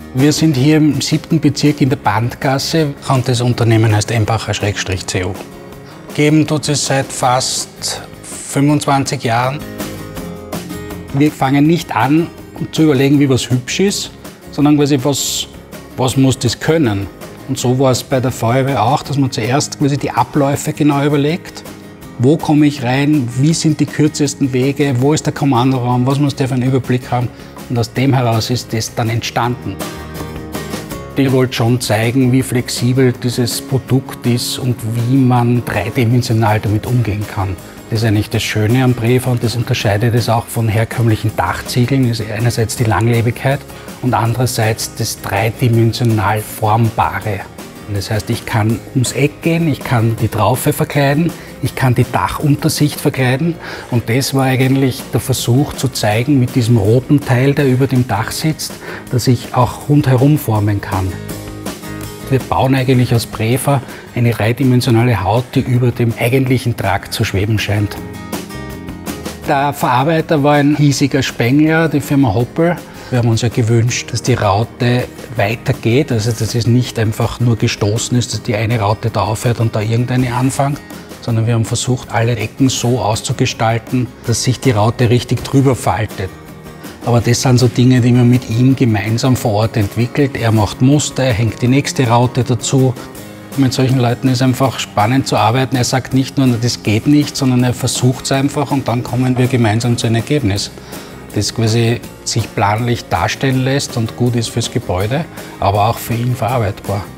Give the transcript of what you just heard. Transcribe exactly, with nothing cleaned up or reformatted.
Wir sind hier im siebten Bezirk in der Bandgasse und das Unternehmen heißt Embacher-C O. Geben tut es seit fast fünfundzwanzig Jahren. Wir fangen nicht an, zu überlegen, wie was hübsch ist, sondern quasi, was, was muss das können. Und so war es bei der Feuerwehr auch, dass man zuerst quasi die Abläufe genau überlegt. Wo komme ich rein, wie sind die kürzesten Wege, wo ist der Kommandoraum, was muss der für einen Überblick haben. Und aus dem heraus ist das dann entstanden. Ich wollte schon zeigen, wie flexibel dieses Produkt ist und wie man dreidimensional damit umgehen kann. Das ist eigentlich das Schöne am Prefa und das unterscheidet es auch von herkömmlichen Dachziegeln. Das ist einerseits die Langlebigkeit und andererseits das dreidimensional Formbare. Das heißt, ich kann ums Eck gehen, ich kann die Traufe verkleiden, ich kann die Dachuntersicht verkleiden. Und das war eigentlich der Versuch zu zeigen mit diesem roten Teil, der über dem Dach sitzt, dass ich auch rundherum formen kann. Wir bauen eigentlich aus Prefa eine dreidimensionale Haut, die über dem eigentlichen Trakt zu schweben scheint. Der Verarbeiter war ein hiesiger Spengler, die Firma Hoppel. Wir haben uns ja gewünscht, dass die Raute weitergeht, also dass es nicht einfach nur gestoßen ist, dass die eine Raute da aufhört und da irgendeine anfängt, sondern wir haben versucht, alle Ecken so auszugestalten, dass sich die Raute richtig drüber faltet. Aber das sind so Dinge, die man mit ihm gemeinsam vor Ort entwickelt. Er macht Muster, er hängt die nächste Raute dazu. Mit solchen Leuten ist es einfach spannend zu arbeiten. Er sagt nicht nur, das geht nicht, sondern er versucht es einfach und dann kommen wir gemeinsam zu einem Ergebnis, das quasi sich planlich darstellen lässt und gut ist fürs Gebäude, aber auch für ihn verarbeitbar.